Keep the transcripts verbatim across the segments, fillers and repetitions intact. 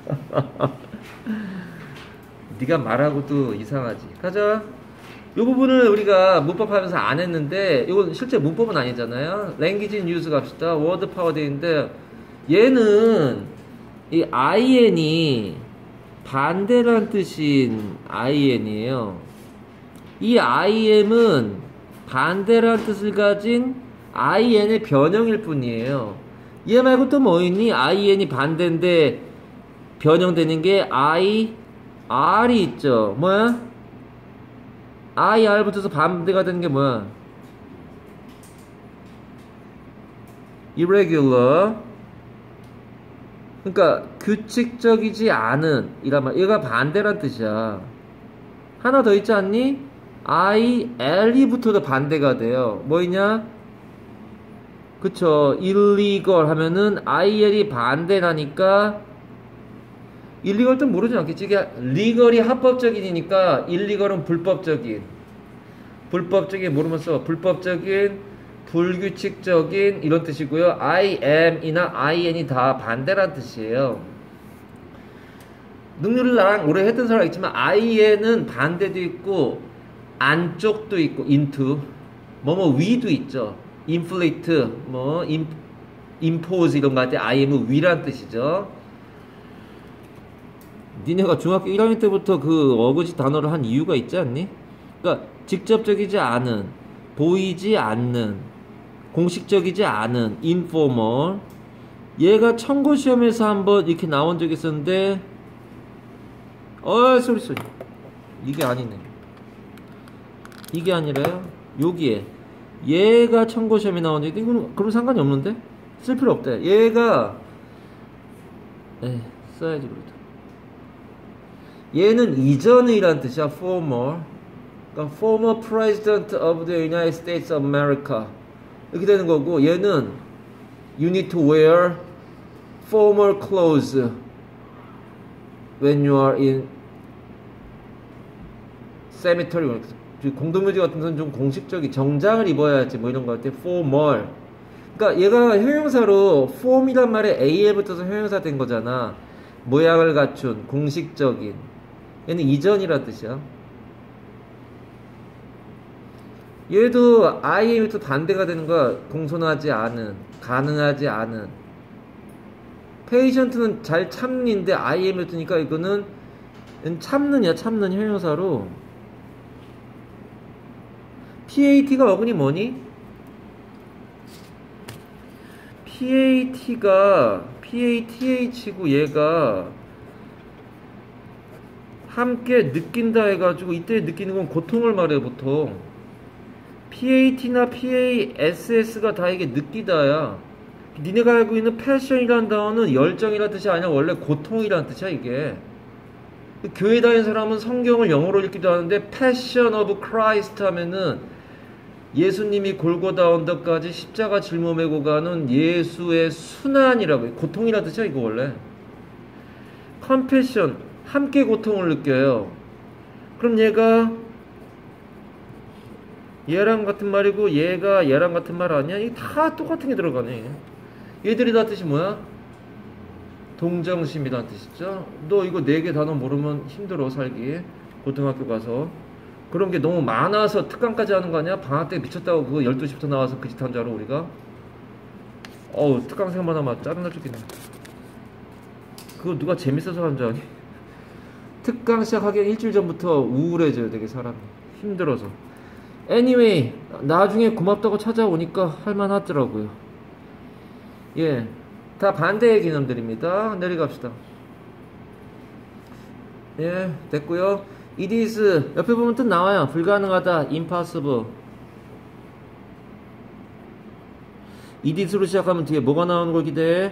네가 말하고도 이상하지. 가자. 이 부분을 우리가 문법하면서 안 했는데 이건 실제 문법은 아니잖아요. language in use 갑시다. word powerd인데 얘는 이 인이 반대란 뜻인 인이에요. 이 im은 반대란 뜻을 가진 in의 변형일 뿐이에요. 얘 말고 또 뭐 있니? in이 반대인데 변형되는 게 I, R이 있죠. 뭐야? I, R 붙어서 반대가 되는 게 뭐야? irregular. 그러니까 규칙적이지 않은 이란 말. 얘가 반대란 뜻이야. 하나 더 있지 않니? I, L이 붙어도 반대가 돼요. 뭐 있냐? 그쵸. illegal 하면은 il이 반대라니까 illegal 도 모르진 않겠지. 이게 legal이 합법적인이니까 illegal은 불법적인. 불법적인 모르면서 불법적인, 불규칙적인 이런 뜻이고요. I am이나 in이 다 반대란 뜻이에요. 능률을 나랑 오래 했던 사람 있지만 in은 반대도 있고 안쪽도 있고 into 뭐뭐 위도 있죠. inflict 뭐 impose 이런 거 할 때 im은 위란 뜻이죠. 니네가 중학교 일 학년 때부터 그 어거지 단어를 한 이유가 있지 않니? 그러니까 직접적이지 않은, 보이지 않는, 공식적이지 않은, informal. 얘가 청구 시험에서 한번 이렇게 나온 적이 있었는데, 어, 쏘리 쏘리. 이게 아니네. 이게 아니라요. 여기에 얘가 청구 시험에 나온 적이 이건 그럼 상관이 없는데? 쓸 필요 없대. 얘가 에 써야지 그래도. 얘는 이전이란 뜻이야. former. 그러니까 former president of the United States of America 이렇게 되는 거고, 얘는 you need to wear formal clothes when you are in cemetery. 공동묘지 같은 데는 좀 공식적인 정장을 입어야지 뭐 이런 거 할 때 formal. 그러니까 얘가 형용사로 form이란 말에 a에 붙어서 형용사 된 거잖아. 모양을 갖춘 공식적인. 얘는 이전이란 뜻이야. 얘도 i에부터 반대가 되는 거야. 공손하지 않은, 가능하지 않은. patient는 잘 참는인데 i에부터니까 이거는 참느냐, 참는 형용사로. pat가 어근이 뭐니? pat가 path고 얘가 함께 느낀다 해가지고 이때 느끼는 건 고통을 말해 보통. pat나 pass가 다 이게 느끼다야. 니네가 알고 있는 패션이라는 단어는 열정이라는 뜻이 아니라 원래 고통이라는 뜻이야 이게. 교회 다니는 사람은 성경을 영어로 읽기도 하는데 Passion of Christ 하면은 예수님이 골고다 언덕까지 십자가 짊어매고 가는 예수의 순환이라고 해. 고통이라는 뜻이야 이거 원래. Compassion 함께 고통을 느껴요. 그럼 얘가 얘랑 같은 말이고 얘가 얘랑 같은 말 아니야? 이게 다 똑같은 게 들어가네. 얘들이 다 뜻이 뭐야? 동정심이란 뜻이죠. 너 이거 네 개 단어 모르면 힘들어 살기. 고등학교 가서 그런 게 너무 많아서 특강까지 하는 거 아니야? 방학 때 미쳤다고 그거 열두 시부터 나와서 그 짓 한 줄 알아 우리가? 어우 특강 생각만 하면 짜증나 죽겠네. 그거 누가 재밌어서 한 줄 아니? 특강 시작하기 일주일 전부터 우울해져요 되게 사람이. 힘들어서. anyway 나중에 고맙다고 찾아오니까 할만하더라고요. 예, 다 반대의 개념들입니다. 내려갑시다. 예, 됐고요. it is 옆에 보면 뜻 나와요. 불가능하다, impossible. it is로 시작하면 뒤에 뭐가 나오는 걸 기대해?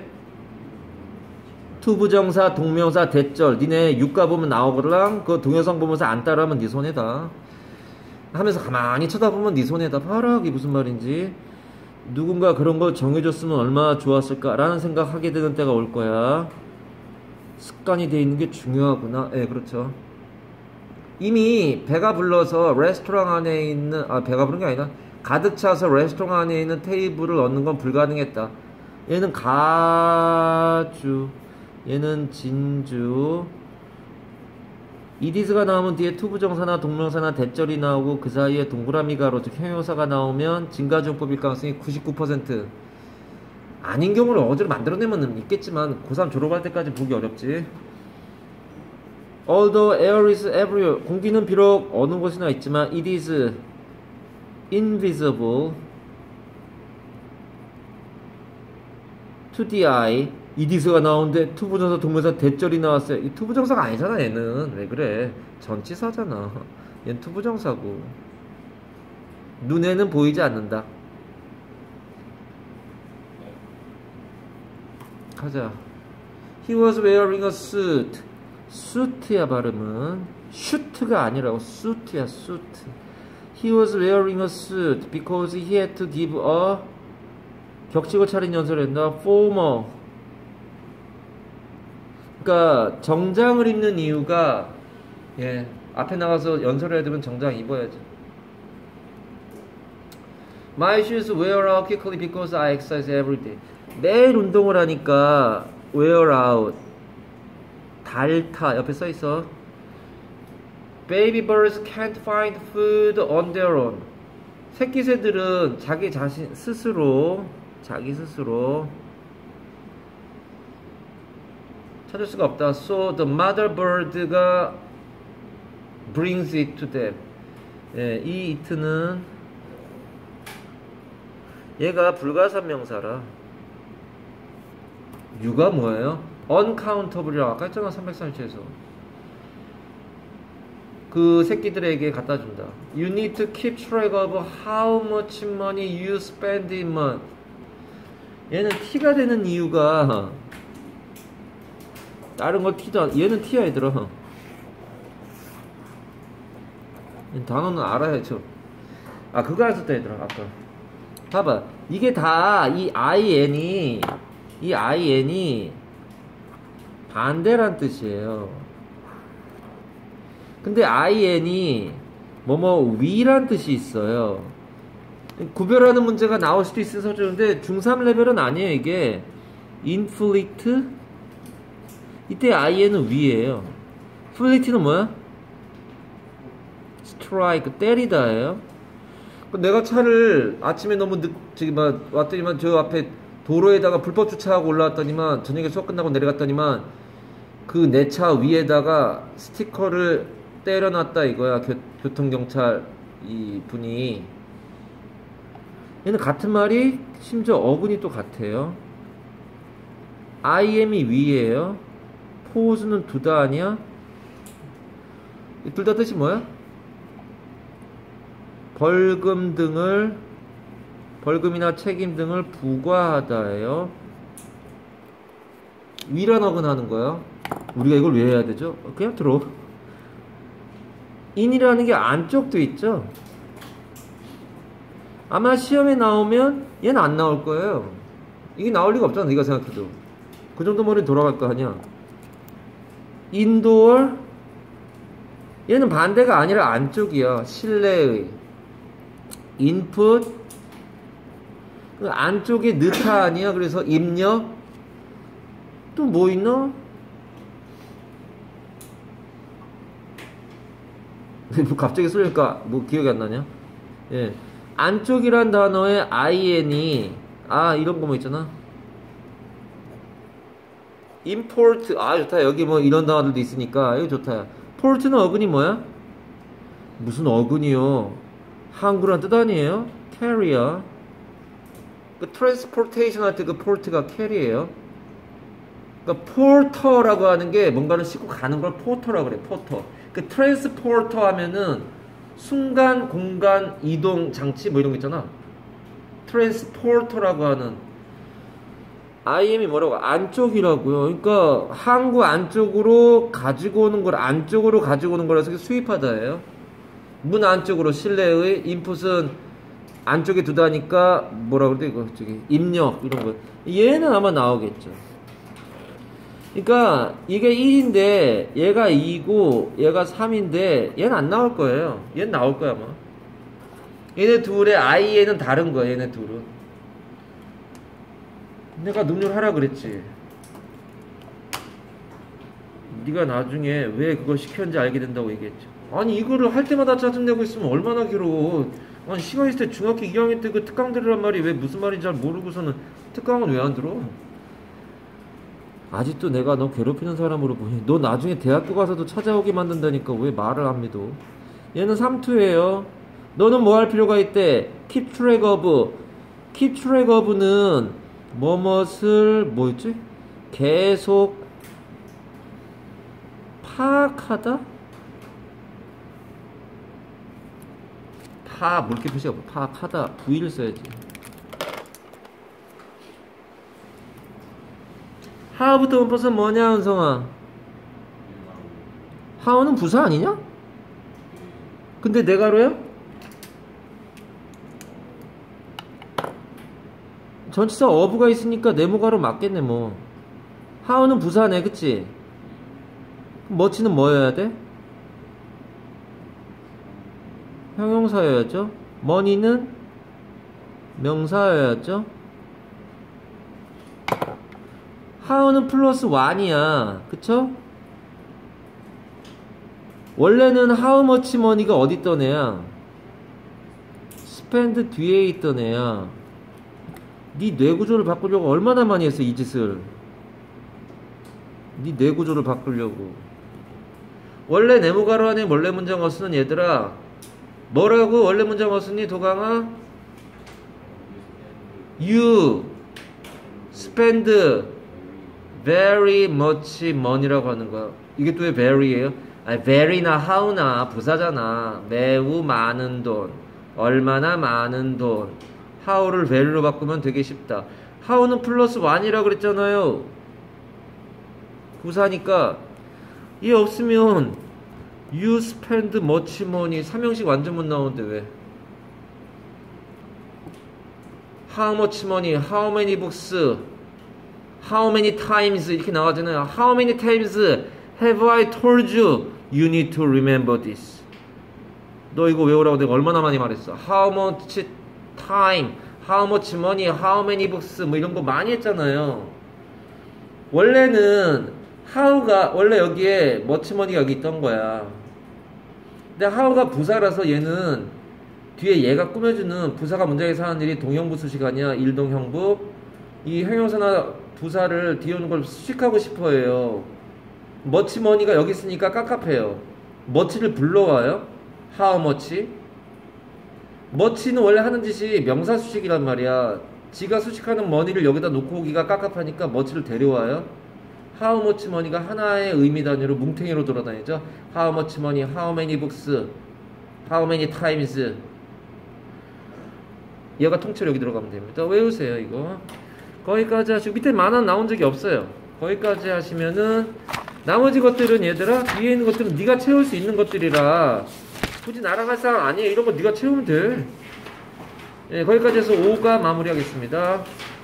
투부정사, 동명사, 대절. 니네 육가 보면 나오거랑 그 동영상 보면서 안 따라하면 네 손해다. 하면서 가만히 쳐다보면 네 손해다. 봐라 이게 무슨 말인지. 누군가 그런 거 정해줬으면 얼마나 좋았을까라는 생각하게 되는 때가 올 거야. 습관이 돼 있는 게 중요하구나. 예, 네, 그렇죠. 이미 배가 불러서 레스토랑 안에 있는, 아, 배가 부른 게 아니라 가득 차서 레스토랑 안에 있는 테이블을 얻는 건 불가능했다. 얘는 가주, 얘는 진주. 이디스가 나오면 뒤에 투부정사나 동명사나 대절이 나오고 그 사이에 동그라미 가로 즉 형용사가 나오면 진가지용법일 가능성이 구십구 퍼센트. 아닌 경우를 어제로 만들어내면 있겠지만 고삼 졸업할 때까지 보기 어렵지. Although air is everywhere, 공기는 비록 어느 곳이나 있지만 it is invisible to the eye. 이디스가 나오는데 투부정사 동명사 대절이 나왔어요. 이 투부정사가 아니잖아. 얘는 왜 그래? 전치사잖아. 얘는 투부정사고 눈에는 보이지 않는다. 가자. He was wearing a suit. suit야 발음은 슈트가 아니라고. suit야 suit. He was wearing a suit because he had to give a 격식을 차린 연설을 했나? formal. 그러니까 정장을 입는 이유가 예 앞에 나가서 연설을 해야 되면 정장 입어야지. My shoes wear out quickly because I exercise every day. 매일 운동을 하니까 wear out 닳다 옆에 써있어. Baby birds can't find food on their own. 새끼 새들은 자기 자신 스스로 자기 스스로 찾을 수가 없다. So the mother bird가 brings it to them. 예, 이 it는 얘가 불가산명사라. 유가 뭐예요? uncountable이라고 아까 했잖아. 삼백삼십칠에서 그 새끼들에게 갖다 준다. You need to keep track of how much money you spend in month. 얘는 T가 되는 이유가 다른 거 T도 안, 얘는 T야 얘들아. 단어는 알아야죠. 아 그거 안 썼다 얘들아 아까. 봐봐 이게 다 이 인이 이 인이 반대란 뜻이에요. 근데 인이 뭐뭐 위란 뜻이 있어요. 구별하는 문제가 나올 수도 있어서 그러는데 중삼 레벨은 아니에요. 이게 inflict 이때 in은 위에요. flit는 뭐야? strike 때리다예요. 내가 차를 아침에 너무 늦 저기 막 왔더니만 저 앞에 도로에다가 불법 주차하고 올라왔더니만 저녁에 수업 끝나고 내려갔더니만 그 내 차 위에다가 스티커를 때려놨다 이거야. 교, 교통경찰 이 분이. 얘는 같은 말이 심지어 어근이 또 같아요. im이 위에요. 포즈는 두다 아니야? 둘 다 뜻이 뭐야? 벌금 등을 벌금이나 책임 등을 부과하다예요. 위란 어근하는 거야. 우리가 이걸 왜 해야 되죠? 그냥 들어. 인이라는 게 안쪽도 있죠. 아마 시험에 나오면 얘는 안 나올 거예요. 이게 나올 리가 없잖아. 네가 생각해도 그 정도 머리는 돌아갈 거 아니야. 인도어 얘는 반대가 아니라 안쪽이야. 실내의 인풋 안쪽에 느타 아니야. 그래서 입력 또 뭐 있나? 갑자기 쏠리니까 뭐 기억이 안 나냐? 예, 안쪽이란 단어에 in이 아 이런 거 뭐 있잖아. import 아 좋다. 여기 뭐 이런 단어들도 있으니까 이거 좋다. port는 어근이 뭐야? 무슨 어근이요? 한글한 뜻 아니에요? carrier. 그 transportation 할 때 그 port가 carry예요. 그러니까 porter라고 하는 게 뭔가를 싣고 가는 걸 porter라고 그래. porter. 그 transporter 하면은 순간 공간 이동 장치 뭐 이런 거 있잖아. transporter라고 하는 im이 뭐라고? 안쪽이라고요. 그러니까 항구 안쪽으로 가지고 오는 걸 안쪽으로 가지고 오는 거라서 수입하다예요. 문 안쪽으로 실내의 인풋은 안쪽에 두다니까 뭐라 그러대 이거 저기 입력 이런 거. 얘는 아마 나오겠죠. 그러니까 이게 일인데 얘가 이고 얘가 삼인데 얘는 안 나올 거예요. 얘는 나올 거야 아마. 얘네 둘의 i에는 다른 거야. 얘네 둘은. 내가 능률 하라 그랬지. 네가 나중에 왜 그걸 시켰는지 알게 된다고 얘기했죠. 아니 이거를 할 때마다 짜증내고 있으면 얼마나 길어. 아니 시간 있을 때 중학교 이 학년 때 그 특강 들으란 말이 왜 무슨 말인지 잘 모르고서는 특강은 왜 안 들어? 아직도 내가 너 괴롭히는 사람으로 보니 너 나중에 대학교 가서도 찾아오게 만든다니까 왜 말을 안 믿어? 얘는 삼투예요. 너는 뭐 할 필요가 있대? keep track of. keep track of는 뭐뭇을 뭐였지? 계속 파악하다? 파 물기 표시가 뭐 파악하다 부위를 써야지. 하우부터 원법은 뭐냐 은성아? 하우는 부사 아니냐? 근데 네가로야? 전치사 어부가 있으니까 네모가로 맞겠네 뭐. 하우는 부사네 그치? 머치는 뭐여야 돼? 형용사여야죠. 머니는 명사여야죠. 하우는 플러스 원이야 그쵸? 원래는 how much money가 어디 있던 애야? spend 뒤에 있던 애야. 네 뇌구조를 바꾸려고 얼마나 많이 했어 이 짓을. 네 뇌구조를 바꾸려고. 원래 네모가로 안에 원래 문장 어수는 얘들아 뭐라고 원래 문장 어수니 도강아? You spend very much money라고 하는 거야. 이게 또 왜 very예요? 아니 very나 how나 부사잖아. 매우 많은 돈, 얼마나 많은 돈. how를 very로 바꾸면 되게 쉽다. how는 플러스 원이라고 그랬잖아요. 부사니까 얘 없으면 you spend much money 삼형식 완전 못 나오는데 왜? how much money, how many books, how many times 이렇게 나와잖아요. How many times have I told you you need to remember this? 너 이거 외우라고 내가 얼마나 많이 말했어. How much time, how much money, how many books 뭐 이런 거 많이 했잖아요. 원래는 how가 원래 여기에 much money가 여기 있던 거야. 근데 how가 부사라서 얘는 뒤에 얘가 꾸며주는 부사가 문장에서 하는 일이 동형부 수식 아니야. 일동형부. 이 형용사나 부사를 뒤에 오는 걸 수식하고 싶어 해요. much money가 여기 있으니까 깝깝해요. much를 불러와요. how much. much는 원래 하는 짓이 명사 수식이란 말이야. 지가 수식하는 money를 여기다 놓고 오기가 깝깝하니까 much를 데려와요. how much money가 하나의 의미 단위로 뭉탱이로 돌아다니죠. how much money, how many books, how many times. 얘가 통째로 여기 들어가면 됩니다. 외우세요 이거. 거기까지 하시고 밑에 만원 나온 적이 없어요. 거기까지 하시면은 나머지 것들은 얘들아 뒤에 있는 것들은 네가 채울 수 있는 것들이라 굳이 나랑 할 사람 아니에요. 이런 거 네가 채우면 돼. 예, 거기까지 해서 오가 마무리하겠습니다.